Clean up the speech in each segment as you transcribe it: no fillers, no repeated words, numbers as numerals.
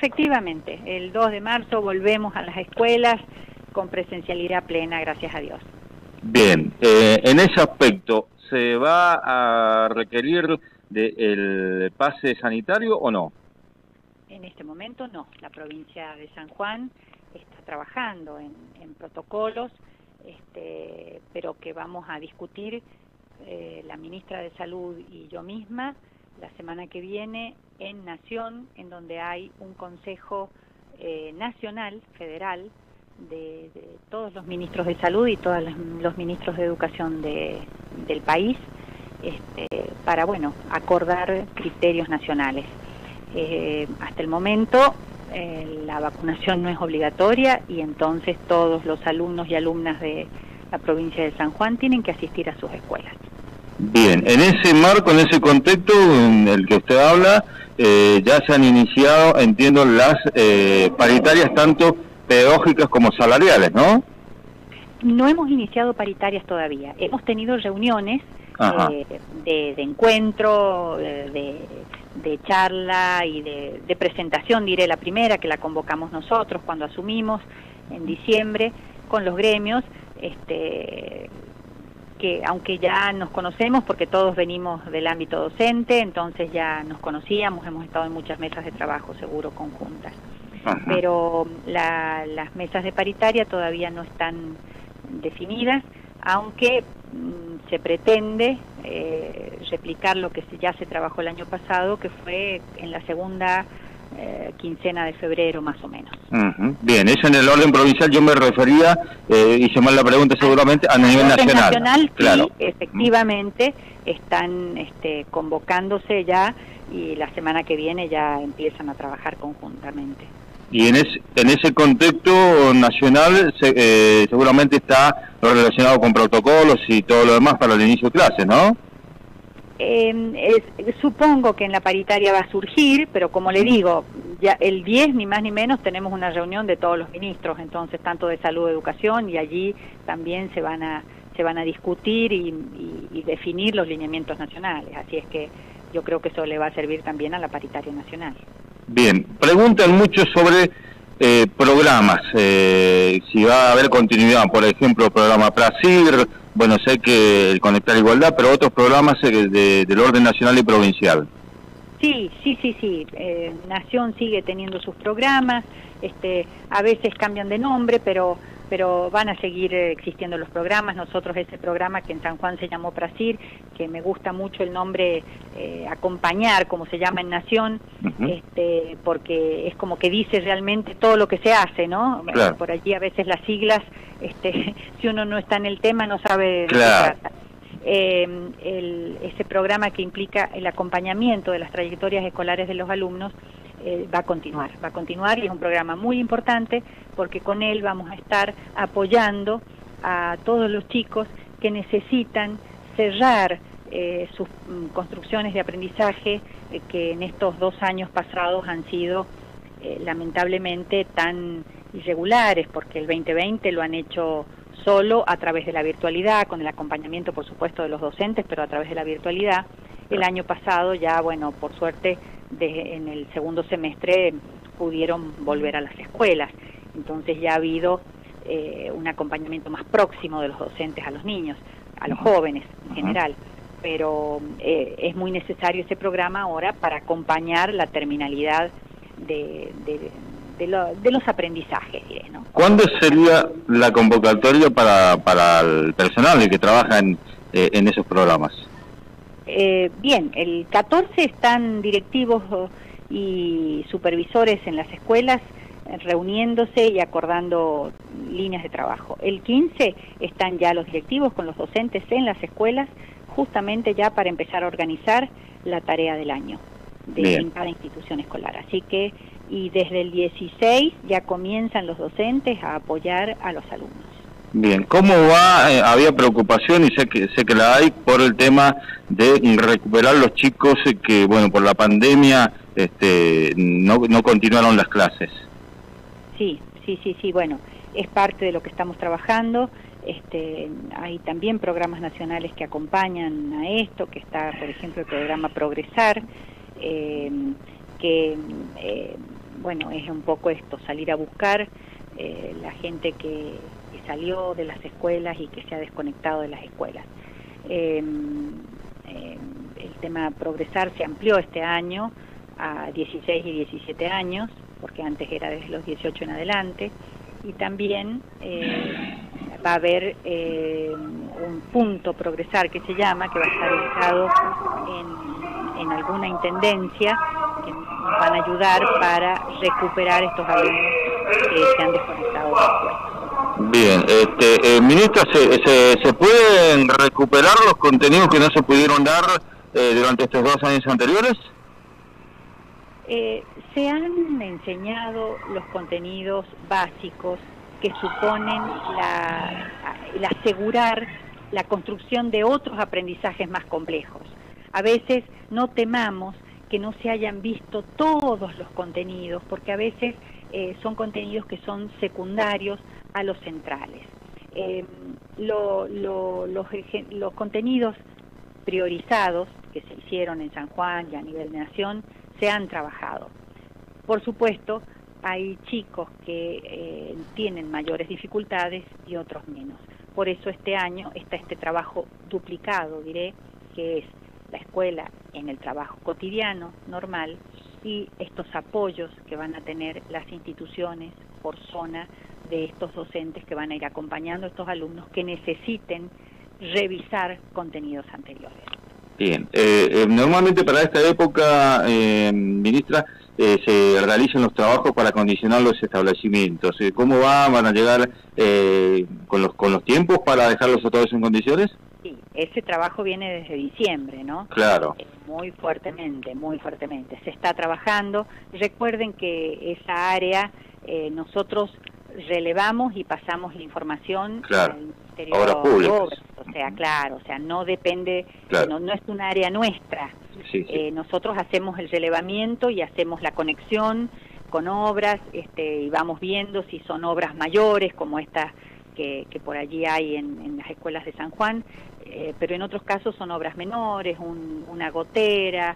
Efectivamente, el 2 de marzo volvemos a las escuelas con presencialidad plena, gracias a Dios. Bien, en ese aspecto, ¿se va a requerir el pase sanitario o no? En este momento no, la provincia de San Juan está trabajando en protocolos, pero que vamos a discutir la ministra de Salud y yo misma la semana que viene en Nación, en donde hay un consejo nacional, federal, de todos los ministros de salud y todos los ministros de educación del país, para, bueno, acordar criterios nacionales. Hasta el momento la vacunación no es obligatoria y entonces todos los alumnos y alumnas de la provincia de San Juan tienen que asistir a sus escuelas. Bien, en ese marco, en ese contexto en el que usted habla, ya se han iniciado, entiendo, las paritarias tanto pedagógicas como salariales, ¿no? No hemos iniciado paritarias todavía. Hemos tenido reuniones de encuentro, de charla y de presentación, diré la primera, que la convocamos nosotros cuando asumimos en diciembre con los gremios, que aunque ya nos conocemos porque todos venimos del ámbito docente, entonces ya nos conocíamos, hemos estado en muchas mesas de trabajo seguro conjuntas. Pero las mesas de paritaria todavía no están definidas, aunque se pretende replicar lo que ya se trabajó el año pasado, que fue en la segunda quincena de febrero más o menos. Bien, eso en el orden provincial. Yo me refería, hice mal la pregunta seguramente, a nivel nacional. Claro. Sí, efectivamente, están convocándose ya y la semana que viene ya empiezan a trabajar conjuntamente. Y en ese contexto nacional seguramente está relacionado con protocolos y todo lo demás para el inicio de clases, ¿no? Supongo que en la paritaria va a surgir, pero como le digo, ya el 10 ni más ni menos tenemos una reunión de todos los ministros, entonces tanto de salud, educación, y allí también se van a discutir y definir los lineamientos nacionales, así es que yo creo que eso le va a servir también a la paritaria nacional. Bien, preguntan mucho sobre programas, si va a haber continuidad, por ejemplo, el programa PRASIR, bueno, sé que el Conectar Igualdad, pero otros programas del orden nacional y provincial. Sí. Nación sigue teniendo sus programas, a veces cambian de nombre, pero van a seguir existiendo los programas. Nosotros ese programa que en San Juan se llamó PRASIR, que me gusta mucho el nombre acompañar, como se llama en Nación, porque es como que dice realmente todo lo que se hace, ¿no? Claro. Por allí a veces las siglas, si uno no está en el tema no sabe de qué claro. trata. Ese programa que implica el acompañamiento de las trayectorias escolares de los alumnos va a continuar y es un programa muy importante porque con él vamos a estar apoyando a todos los chicos que necesitan cerrar sus construcciones de aprendizaje que en estos 2 años pasados han sido lamentablemente tan irregulares, porque el 2020 lo han hecho solo a través de la virtualidad, con el acompañamiento por supuesto de los docentes, pero a través de la virtualidad. El año pasado ya, bueno, por suerte en el segundo semestre pudieron volver a las escuelas, entonces ya ha habido un acompañamiento más próximo de los docentes a los niños, a los jóvenes en general, pero es muy necesario ese programa ahora para acompañar la terminalidad de los aprendizajes, diré, ¿no? ¿Cuándo sería la convocatoria para el personal que trabaja en esos programas? Bien, el 14 están directivos y supervisores en las escuelas reuniéndose y acordando líneas de trabajo. El 15 están ya los directivos con los docentes en las escuelas, justamente ya para empezar a organizar la tarea del año en cada institución escolar. Así que, y desde el 16 ya comienzan los docentes a apoyar a los alumnos. Bien, ¿cómo va? Había preocupación y sé que la hay por el tema de recuperar los chicos que, bueno, por la pandemia no continuaron las clases. Sí, bueno, es parte de lo que estamos trabajando. Hay también programas nacionales que acompañan a esto, que está, por ejemplo, el programa Progresar, que bueno, es un poco esto, salir a buscar la gente que salió de las escuelas y que se ha desconectado de las escuelas. El tema Progresar se amplió este año a 16 y 17 años, porque antes era desde los 18 en adelante, y también va a haber un punto Progresar que se llama, que va a estar ubicado en alguna intendencia, que nos van a ayudar para recuperar estos alumnos que se han desconectado de la escuela. Bien, ministra, ¿se pueden recuperar los contenidos que no se pudieron dar durante estos 2 años anteriores? Se han enseñado los contenidos básicos que suponen el asegurar la construcción de otros aprendizajes más complejos. A veces no temamos que no se hayan visto todos los contenidos, porque a veces son contenidos que son secundarios a los centrales. Los contenidos priorizados que se hicieron en San Juan y a nivel de nación se han trabajado. Por supuesto, hay chicos que tienen mayores dificultades y otros menos. Por eso este año está este trabajo duplicado, diré, que es la escuela en el trabajo cotidiano, normal, y estos apoyos que van a tener las instituciones por zona de estos docentes que van a ir acompañando a estos alumnos que necesiten revisar contenidos anteriores. Bien, normalmente para esta época, ministra, se realizan los trabajos para acondicionar los establecimientos. ¿Cómo van a llegar con los tiempos para dejarlos a todos en condiciones? Sí, ese trabajo viene desde diciembre, ¿no? Claro. Muy fuertemente, muy fuertemente. Se está trabajando. Recuerden que esa área nosotros relevamos y pasamos la información claro. al Ministerio Obras Públicas. de Obras. O sea, claro, o sea, no depende, claro. no es un área nuestra. Sí, sí. Nosotros hacemos el relevamiento y hacemos la conexión con obras, y vamos viendo si son obras mayores, como estas que por allí hay en las escuelas de San Juan, pero en otros casos son obras menores, una gotera,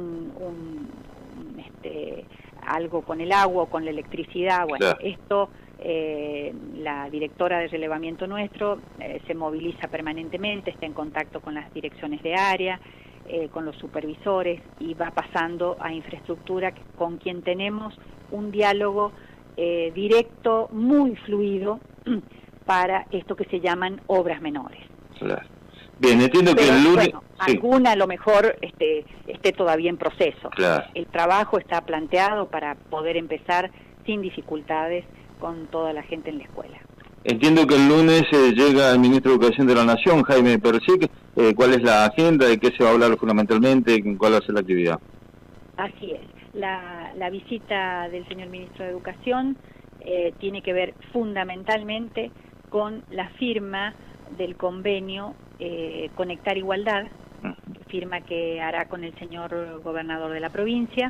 algo con el agua o con la electricidad. Bueno, claro. Esto la directora de relevamiento nuestro se moviliza permanentemente, está en contacto con las direcciones de área, con los supervisores, y va pasando a infraestructura con quien tenemos un diálogo directo, muy fluido, para esto que se llaman obras menores. Claro. Bien, entiendo que el lunes... Bueno, sí. Alguna a lo mejor esté todavía en proceso. Claro. El trabajo está planteado para poder empezar sin dificultades con toda la gente en la escuela. Entiendo que el lunes llega el ministro de Educación de la Nación, Jaime Persic. ¿Cuál es la agenda? ¿De qué se va a hablar fundamentalmente? ¿Cuál va a ser la actividad? Así es. La visita del señor ministro de Educación tiene que ver fundamentalmente con la firma del convenio Conectar Igualdad, firma que hará con el señor gobernador de la provincia,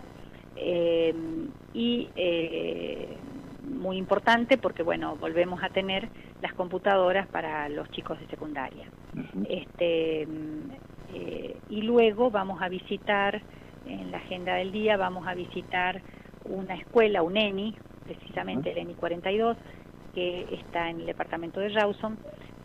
y muy importante porque, bueno, volvemos a tener las computadoras para los chicos de secundaria. Y luego vamos a visitar, en la agenda del día, vamos a visitar una escuela, un ENI, precisamente el ENI 42, que está en el departamento de Rawson,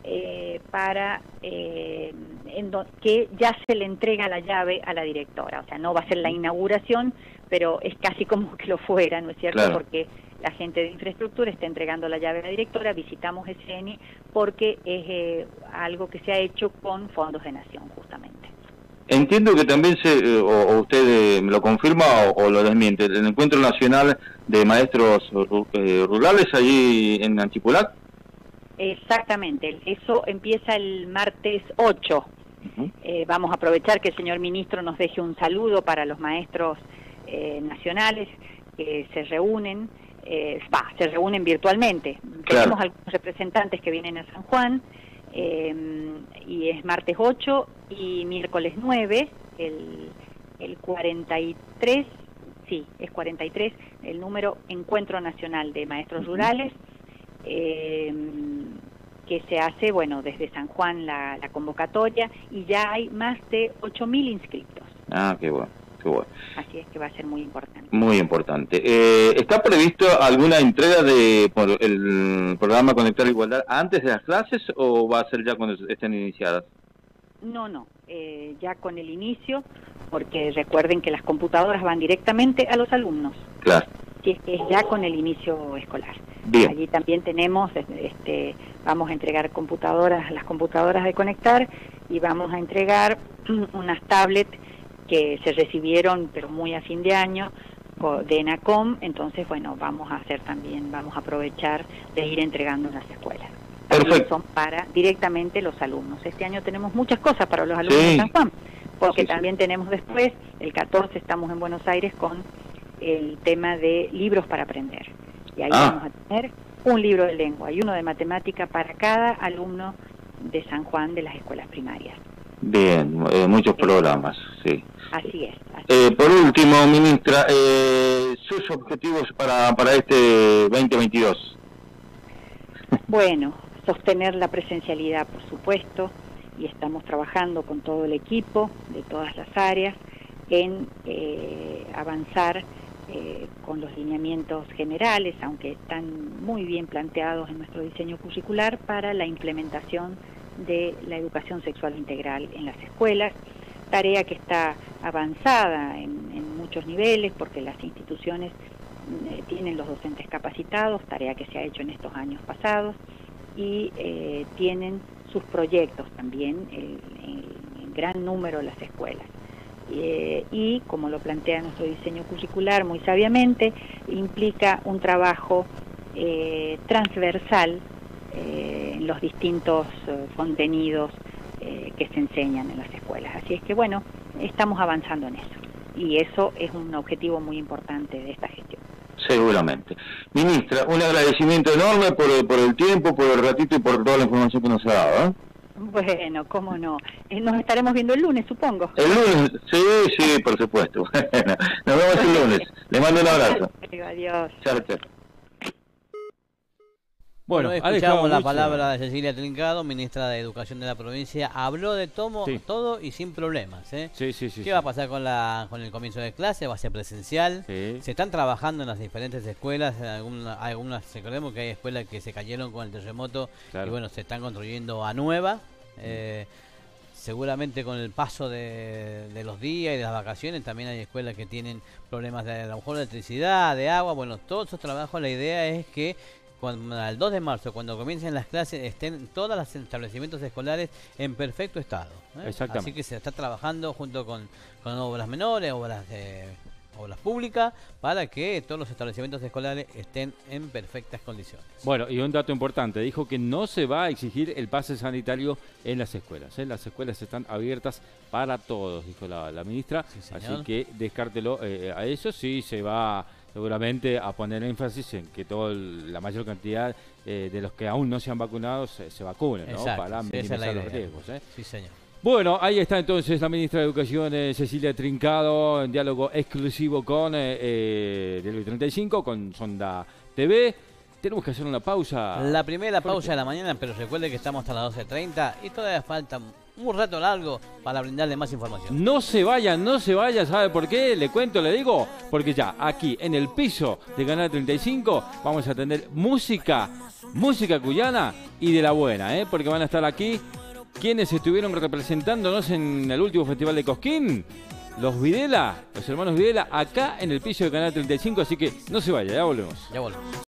que ya se le entrega la llave a la directora. O sea, no va a ser la inauguración, pero es casi como que lo fuera, ¿no es cierto? Claro. Porque la gente de infraestructura está entregando la llave a la directora, visitamos ese ENI porque es algo que se ha hecho con fondos de nación, justamente. Entiendo que también o usted me lo confirma o lo desmiente, el Encuentro Nacional de Maestros Rurales allí en Antipulac. Exactamente, eso empieza el martes 8. Vamos a aprovechar que el señor ministro nos deje un saludo para los maestros nacionales que se reúnen, se reúnen virtualmente. Claro. Tenemos algunos representantes que vienen a San Juan, y es martes 8 y miércoles 9, el 43, sí, es 43, el número Encuentro Nacional de Maestros Rurales, que se hace, bueno, desde San Juan la convocatoria, y ya hay más de 8.000 inscriptos. Ah, qué bueno. qué bueno. Así es que va a ser muy importante. Muy importante. ¿Está previsto alguna entrega por el programa Conectar Igualdad antes de las clases o va a ser ya cuando estén iniciadas? No, ya con el inicio, porque recuerden que las computadoras van directamente a los alumnos. Claro. Si es ya con el inicio escolar. Bien. Allí también tenemos, vamos a entregar las computadoras de Conectar, y vamos a entregar unas tablets que se recibieron, pero muy a fin de año, de ENACOM. Entonces, bueno, vamos a aprovechar de ir entregando en las escuelas. También son para directamente los alumnos. Este año tenemos muchas cosas para los alumnos de San Juan, porque también tenemos después, el 14 estamos en Buenos Aires con el tema de libros para aprender. Y ahí vamos a tener un libro de lengua y uno de matemática para cada alumno de San Juan de las escuelas primarias. Bien, muchos programas, sí. Así es. Por último, ministra, sus objetivos para este 2022. Bueno, sostener la presencialidad, por supuesto, y estamos trabajando con todo el equipo de todas las áreas en avanzar con los lineamientos generales, aunque están muy bien planteados en nuestro diseño curricular, para la implementación de la educación sexual integral en las escuelas, tarea que está avanzada en muchos niveles, porque las instituciones tienen los docentes capacitados, tarea que se ha hecho en estos años pasados, y tienen sus proyectos también en gran número las escuelas. Y como lo plantea nuestro diseño curricular muy sabiamente, implica un trabajo transversal en los distintos contenidos que se enseñan en las escuelas. Así es que bueno, estamos avanzando en eso, y eso es un objetivo muy importante de esta gestión. Seguramente. Ministra, un agradecimiento enorme por el tiempo, por el ratito y por toda la información que nos ha dado, ¿eh? Bueno, cómo no. Nos estaremos viendo el lunes, supongo. El lunes, sí, por supuesto. Bueno, nos vemos el lunes. Le mando un abrazo. Adiós. Chao. Bueno, escuchamos la palabra de Cecilia Trincado, ministra de Educación de la provincia. Habló de todo y sin problemas, ¿eh? ¿Qué va a pasar con el comienzo de clase? ¿Va a ser presencial? Se están trabajando en las diferentes escuelas. Algunas, recordemos que hay escuelas que se cayeron con el terremoto, y bueno, se están construyendo a nueva. Seguramente con el paso de los días y de las vacaciones, también hay escuelas que tienen problemas a lo mejor de electricidad, de agua. Bueno, todos esos trabajos, la idea es que al 2 de marzo, cuando comiencen las clases, estén todos los establecimientos escolares en perfecto estado, ¿eh? Exactamente. Así que se está trabajando junto con obras menores, obras públicas, para que todos los establecimientos escolares estén en perfectas condiciones. Bueno, y un dato importante, dijo que no se va a exigir el pase sanitario en las escuelas, ¿eh? Las escuelas están abiertas para todos, dijo la ministra, así que descártelo a eso. Sí se va seguramente a poner énfasis en que la mayor cantidad de los que aún no se han vacunado se vacunen, ¿no? Para minimizar los riesgos, ¿eh? Sí, señor. Bueno, ahí está entonces la ministra de Educación, Cecilia Trincado, en diálogo exclusivo con del 35, con Sonda TV. Tenemos que hacer una pausa. La primera pausa de la mañana, pero recuerde que estamos hasta las 12:30 y todavía falta un rato largo para brindarle más información. No se vaya, ¿sabe por qué? Le cuento, le digo, porque ya aquí en el piso de Canal 35 vamos a tener música cuyana y de la buena, porque van a estar aquí quienes estuvieron representándonos en el último Festival de Cosquín, los hermanos Videla, acá en el piso de Canal 35, así que no se vaya, ya volvemos.